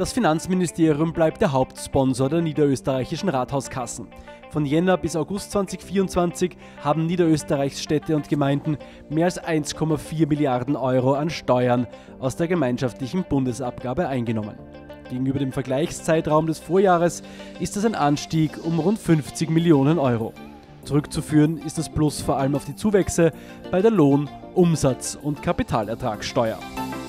Das Finanzministerium bleibt der Hauptsponsor der niederösterreichischen Rathauskassen. Von Jänner bis August 2024 haben Niederösterreichs Städte und Gemeinden mehr als 1,4 Milliarden Euro an Steuern aus der gemeinschaftlichen Bundesabgabe eingenommen. Gegenüber dem Vergleichszeitraum des Vorjahres ist das ein Anstieg um rund 50 Millionen Euro. Zurückzuführen ist das Plus vor allem auf die Zuwächse bei der Lohn-, Umsatz- und Kapitalertragssteuer.